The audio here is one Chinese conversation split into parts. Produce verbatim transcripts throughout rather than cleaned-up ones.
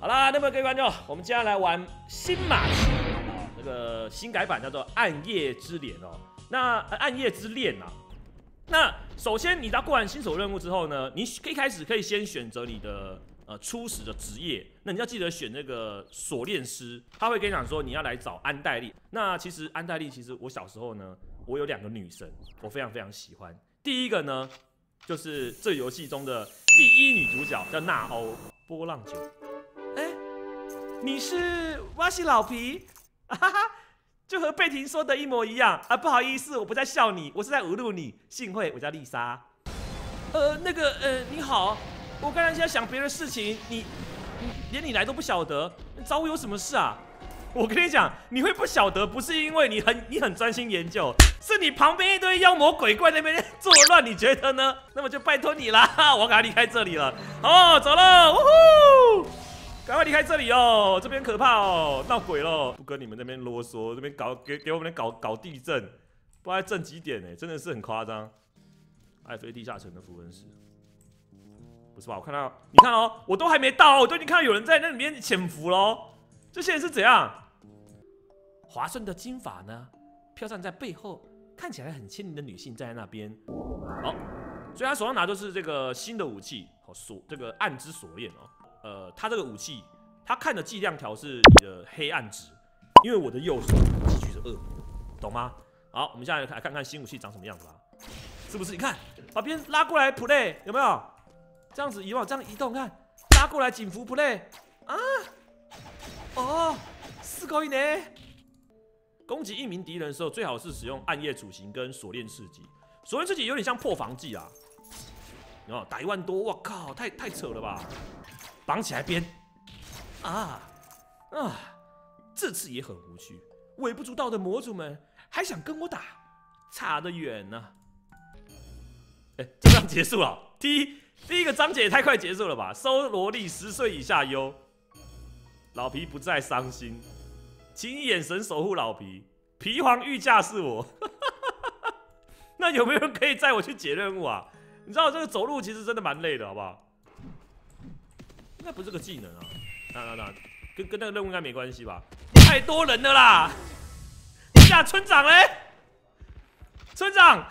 好啦，那么各位观众，我们接下来玩新马奇啊，这个新改版叫做《暗夜之恋》哦。那、呃、暗夜之恋啊，那首先你在过完新手任务之后呢，你一开始可以先选择你的呃初始的职业，那你要记得选那个锁链师，他会跟你讲说你要来找安黛丽。那其实安黛丽，其实我小时候呢，我有两个女神，我非常非常喜欢。第一个呢，就是这游戏中的第一女主角，叫娜欧波浪九。哎、欸，你是我是老皮，哈哈，就和贝婷说的一模一样啊！不好意思，我不在笑你，我是在侮辱你。幸会，我叫丽莎。呃，那个呃，你好，我刚才在想别的事情，你你连你来都不晓得，找我有什么事啊？我跟你讲，你会不晓得，不是因为你很你很专心研究，是你旁边一堆妖魔鬼怪那边作乱，你觉得呢？那么就拜托你啦，我赶快离开这里了。哦，走了，呜呼！赶快离开这里哦，这边可怕哦，闹鬼了！不跟你们那边啰嗦，这边搞给给我们搞搞地震，不知道震几点呢？真的是很夸张。艾菲地下城的符文石，不是吧？我看到，你看哦，我都还没到，我都已经看到有人在那里面潜伏喽。这些人是怎样？滑顺的金发呢，飘散在背后，看起来很轻盈的女性站在那边。好，所以他手上拿就是这个新的武器，好锁这个暗之锁链哦。呃，他这个武器，他看的计量条是你的黑暗值，因为我的右手继续是二，懂吗？好，我们现在来看看新武器长什么样子吧，是不是？你看，把别人拉过来 play 有没有？这样子移往这样移动，看拉过来警服 play 啊，哦，四勾一呢。攻击一名敌人的时候，最好是使用暗夜处刑跟锁链刺激。锁链刺激有点像破防技啊，有没有？打一万多，我靠，太太扯了吧！绑起来编啊啊！这次也很无趣，微不足道的魔族们还想跟我打，差得远呢、啊。哎、欸，这章结束了。第一第一个章节也太快结束了吧？收萝莉十岁以下优，老皮不再伤心，请以眼神守护老皮。皮皇御驾是我。那有没有人可以载我去解任务啊？你知道这个走路其实真的蛮累的，好不好？应该不是个技能啊，那那那，跟跟那个任务应该没关系吧？太多人了啦！下村长嘞，村长，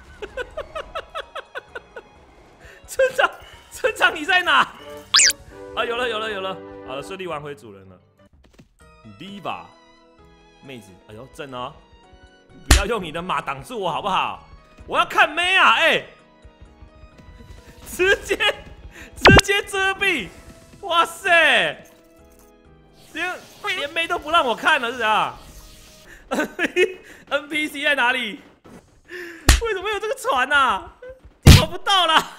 村长，村长你在哪？啊，有了有了有了，好了，顺利挽回主人了。Diva， 妹子，哎呦正哦，不要用你的马挡住我好不好？我要看妹啊，哎、欸，直接直接遮蔽。哇塞！连连妹都不让我看了是啊 ？N P C 在哪里？为什么有这个船啊？找不到啦！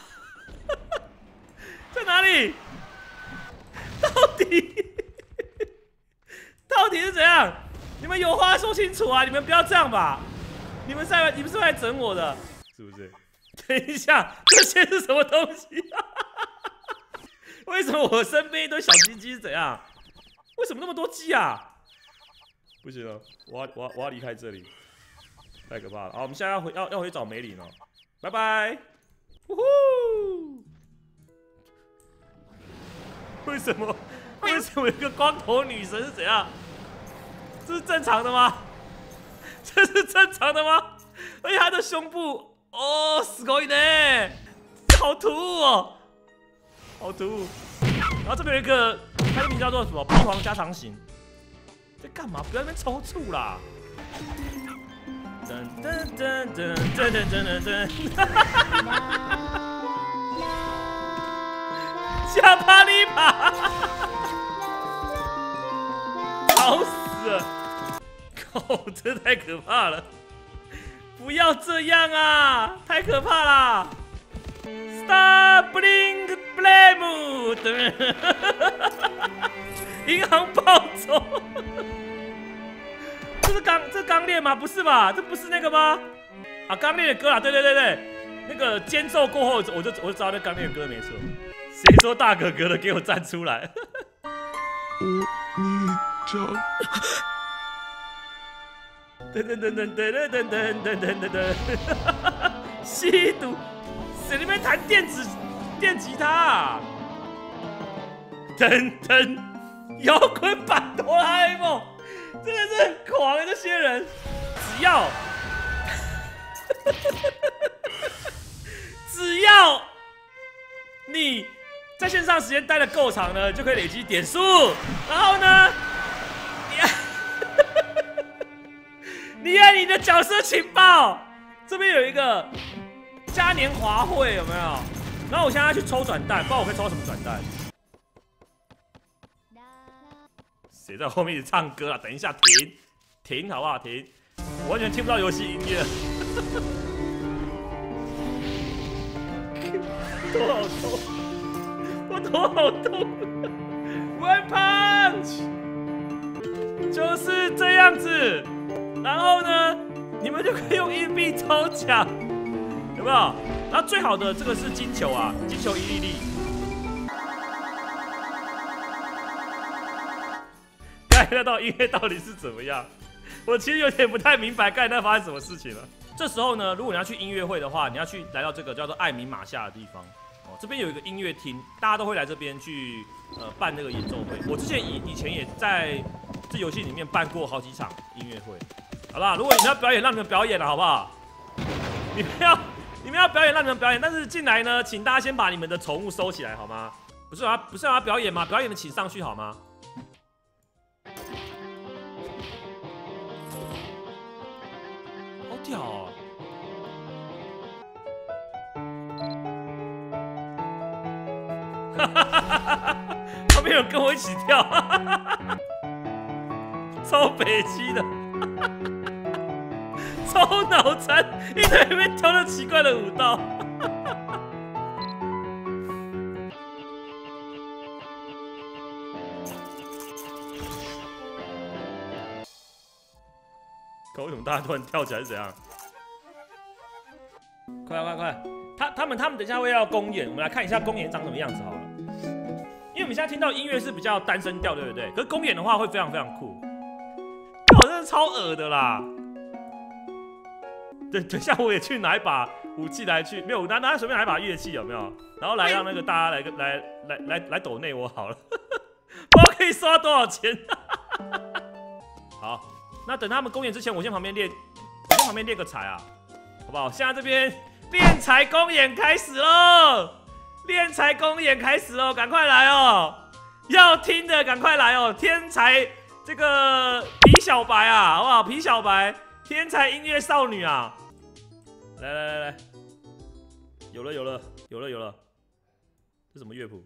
在哪里？到底到底是怎样？你们有话说清楚啊！你们不要这样吧！你们在你们是来整我的，是不是？等一下，这些是什么东西啊？为什么我身边一堆小鸡鸡是怎样？为什么那么多鸡啊？不行了，我要我要我要离开这里，太可怕了。好，我们现在要回要要回找梅林了，拜拜。呼呼！为什么为什么有一个光头女神是怎样？这是正常的吗？这是正常的吗？而且她的胸部哦，すごいね，好突兀哦。好突兀，然后这边有一个，它的名叫做什么？皮皇加长型，在干嘛？不要在那边抽搐啦！噔噔噔噔噔噔噔噔，加帕利帕，吵死了！靠，这太可怕了！不要这样啊，太可怕啦！ Star Blink Blame， 银行暴走，这是钢这钢链吗？不是吧？这不是那个吗？啊，钢链的歌啊，对对对对，那个间奏过后，我就我就知道那钢链的歌没错。谁说大哥哥的？给我站出来！ 我你长。 噔噔噔噔噔噔噔噔噔噔噔，吸毒。 谁那边弹电子电吉他、啊？噔噔摇滚版哆啦 A 梦，真的是很狂啊！这些人，只要只要你在线上时间待的够长呢，就可以累积点数。然后呢，你按你按你的角色情报，这边有一个嘉年华会，有没有？然后我现在要去抽转蛋，不知道我可以抽到什么转蛋。谁在后面一直唱歌啊？等一下，停，停，好不好？停！我完全听不到游戏音乐。头好痛，我头好痛。One punch， 就是这样子。然后呢，你们就可以用硬币抽奖，有没有？然后最好的这个是金球啊，金球一粒粒。刚才那道音乐到底是怎么样？我其实有点不太明白刚才那发生什么事情了。这时候呢，如果你要去音乐会的话，你要去来到这个叫做艾米马夏的地方哦，这边有一个音乐厅，大家都会来这边去呃办那个演奏会。我之前以以前也在这游戏里面办过好几场音乐会，好不好？如果你们要表演，让你们表演了，好不好？你们要你们要表演，让你们表演，但是进来呢，请大家先把你们的宠物收起来，好吗？不是啊，不是要表演吗？表演的请上去好吗？好屌哦！旁边有人跟我一起跳，超北七的，超脑残，一堆人被跳那奇怪的舞蹈。可为什么大家突然跳起来是怎样？快快快！他他们他们等一下会要公演，我们来看一下公演长什么样子好了。因为我们现在听到音乐是比较单声调，对不对？可是公演的话会非常非常酷。我真的超恶的啦！对，等一下我也去拿一把武器来去，没有拿拿随便拿一把乐器有没有？然后来让那个大家来来来来来抖内我好了，不知道可以刷多少钱。好。那等他们公演之前，我先旁边练，我先旁边练个财啊，好不好？现在这边练财公演开始喽，练财公演开始喽，赶快来哦！要听的赶快来哦！天才这个皮小白啊，好不好？皮小白，天才音乐少女啊！来来来来，有了有了有了有了，这什么乐谱？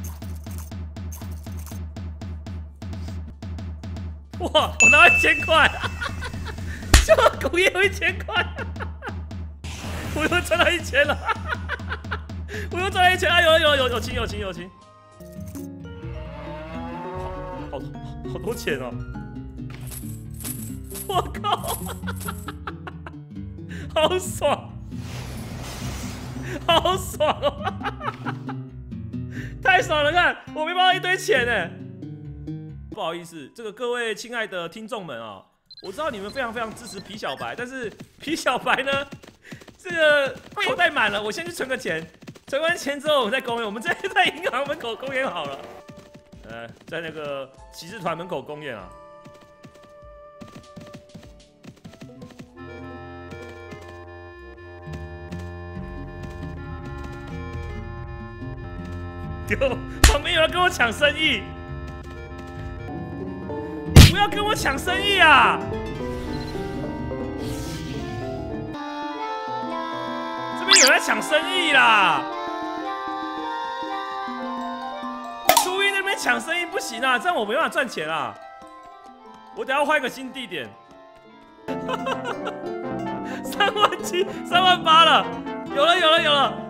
哇！我拿一千块，什么狗也有一千块，我又赚到一千了，我又赚到一千！哎，有有有有情有情有情，好好好多钱哦！我靠，好爽，好爽哦！太爽了！看我背包一堆钱哎。不好意思，这个各位亲爱的听众们啊、喔，我知道你们非常非常支持皮小白，但是皮小白呢，这个口袋满了，我先去存个钱，存完钱之后我们再公演，我们直接在银行门口公演好了，呃，在那个骑士团门口公演啊。哥，旁边有人跟我抢生意。不要跟我抢生意啊！这边有人在抢生意啦！初一那边抢生意不行啊，这样我没办法赚钱啊！我等下换一个新地点。三万七、三万八了，有了有了有了！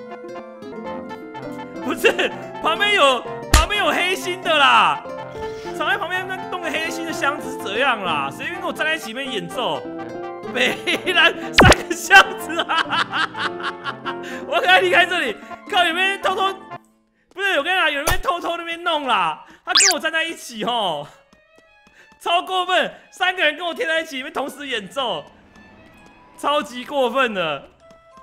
不是，旁边有旁边有黑心的啦！藏在旁边那弄个黑心的箱子是怎样啦？谁跟我站在一起面演奏？北兰三个箱子啊！我要赶快离开这里！靠，有人偷偷，不是我跟你讲，有人偷偷那边弄啦！他跟我站在一起哦，超过分！三个人跟我贴在一起，面同时演奏，超级过分的！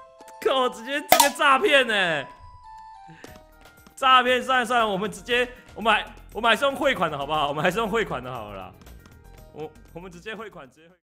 靠，直接直接诈骗呢！诈骗算了算了，我们直接我们还我们还是用汇款的好不好？我们还是用汇款的好了啦。我我们直接汇款，直接汇。